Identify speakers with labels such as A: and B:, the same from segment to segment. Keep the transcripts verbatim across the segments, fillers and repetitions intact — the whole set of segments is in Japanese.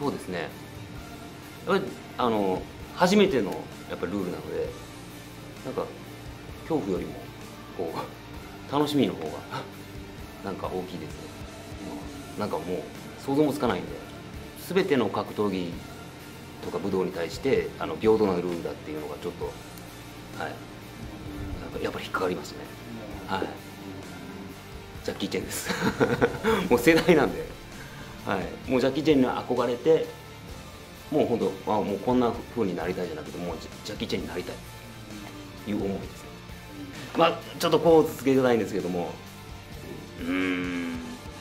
A: そうですね、やっぱりあの初めてのやっぱルールなので、なんか恐怖よりもこう楽しみの方がなんか大きいですね。なんかもう想像もつかないんで、全ての格闘技とか武道に対してあの平等なルールだっていうのがちょっと、はい、やっぱやっぱり引っかかりますね。はい、ジャッキー・チェンですもう世代なんで、はい、もうジャッキー・チェンに憧れて、もう本当、あ、もうこんな風になりたいじゃなくて、もうジャッキー・チェンになりたいという思いですね。まあちょっとこう続けたいんですけども、うーん、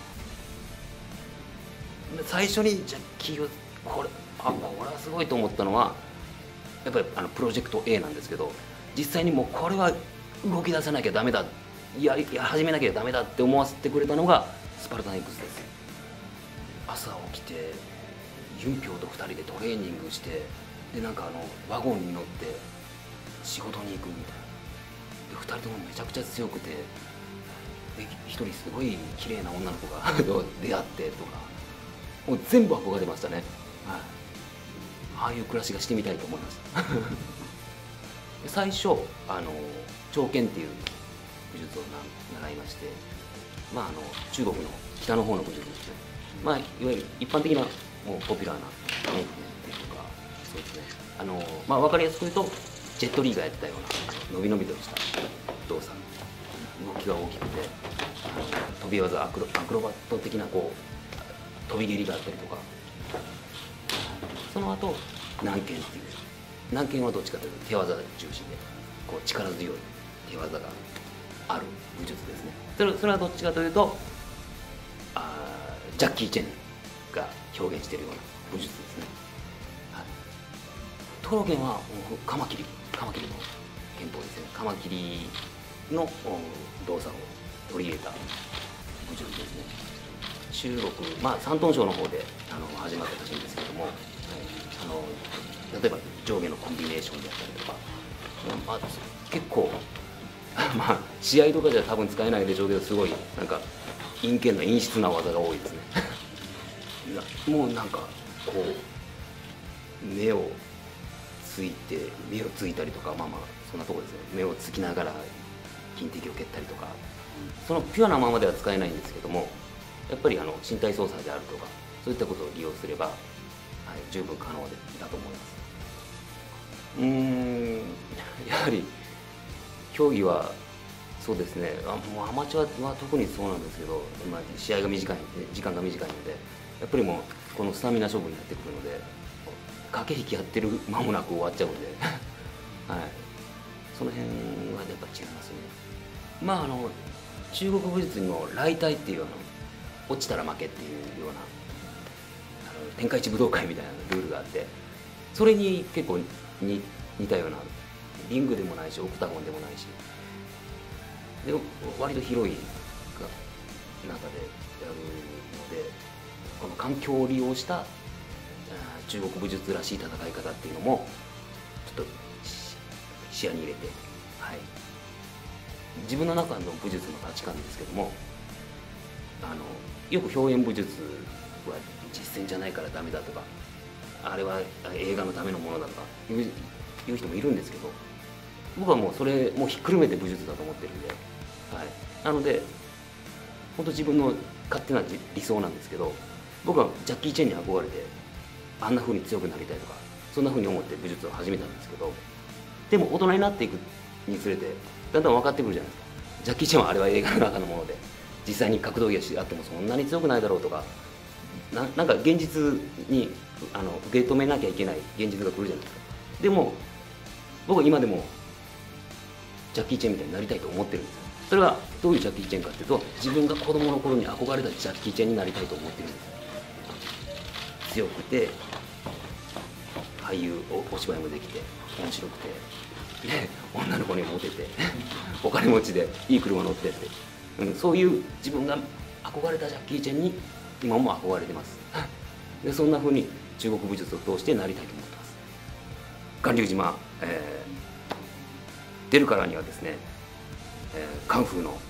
A: 最初にジャッキーをこれあこれはすごいと思ったのはやっぱりあのプロジェクト A なんですけど、実際にもうこれは動き出さなきゃダメだ、やり始めなきゃダメだって思わせてくれたのがスパルタン X です。朝起きてユンピョウとふたりでトレーニングして、でなんかあのワゴンに乗って仕事に行くみたいな、でふたりともめちゃくちゃ強くて、でひとりすごい綺麗な女の子が出会ってとか、もう全部憧れましたね。はい、ああいう暮らしがしてみたいと思いました最初あの長剣っていう武術を習いまして、まあ、あの中国の北の方の武術ですね。まあ、いわゆる一般的なもうポピュラーなモンフっていうか、そうですね、あの、まあ、分かりやすく言うとジェットリーがやってたような伸び伸びとした動作、動きが大きくて、あの飛び技アクロ、アクロバット的なこう飛び蹴りがあったりとか、その後軟剣っていう、軟剣はどっちかというと手技中心でこう力強い手技がある武術ですね。それそれはどっちかというとあジャッキー・チェンが表現しているような武術ですね。はい、トロゲンはカマキリカマキリの拳法ですね。カマキリの動作を取り入れた武術ですね。中国、まあ山東省の方であの始まったらしいんですけども、はい、あの例えば上下のコンビネーションであったりとか、まあ、結構まあ試合とかじゃ多分使えないでしょうけど、すごいなんか陰険な陰湿な技が多いですねもうなんかこう目をついて目をついたりとか、まあまあそんなとこですね。目をつきながら金敵を蹴ったりとか、そのピュアなままでは使えないんですけども、やっぱりあの身体操作であるとかそういったことを利用すれば、はい、十分可能だと思います。うーん、やはり競技はそうですね、あもうアマチュアは特にそうなんですけど、まあ、試合が短い時間が短いので、やっぱりもうこのスタミナ勝負になってくるので、駆け引きやってる間もなく終わっちゃうのではい、その辺はやっぱ違いますね。まああの中国武術にも雷体っていうあの落ちたら負けっていうようなあの天下一武道会みたいなルールがあって、それに結構に似たような、リングでもないしオクタゴンでもないし、で割と広い中でやるので、この環境を利用した中国武術らしい戦い方っていうのもちょっと視野に入れて、はい、自分の中の武術の価値観ですけども、あのよく表現武術は実践じゃないからダメだとか、あれは映画のためのものだとかいう、いう人もいるんですけど、僕はもうそれもうひっくるめて武術だと思ってるんで、はい、なので本当自分の勝手な理想なんですけど、僕はジャッキー・チェンに憧れてあんな風に強くなりたいとか、そんな風に思って武術を始めたんですけど、でも大人になっていくにつれてだんだん分かってくるじゃないですか。ジャッキー・チェンはあれは映画の中のもので、実際に格闘技があってもそんなに強くないだろうとか、な, なんか現実にあの受け止めなきゃいけない現実が来るじゃないですか。でも僕は今でもジャッキー・チェンみたいになりたいと思ってるんですよ。それはどういうジャッキー・チェンかっていうと、自分が子供の頃に憧れたジャッキー・チェンになりたいと思ってるんです。強くて俳優 お, お芝居もできて面白くて、で女の子にモテてお金持ちでいい車乗ってって、うん、そういう自分が憧れたジャッキー・チェンに今も憧れてますでそんな風に中国武術を通してなりたいと思ってます。巌流島、えー、出るからにはですね、えー、カンフーの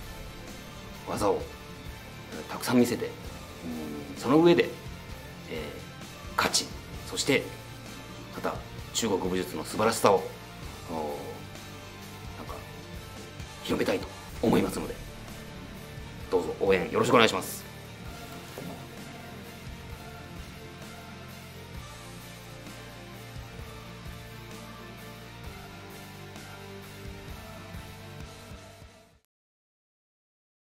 A: 技をたくさん見せて、うん、その上で、えー、 価値、そしてまた中国武術の素晴らしさをなんか広めたいと思いますので、どうぞ応援よろしくお願いします。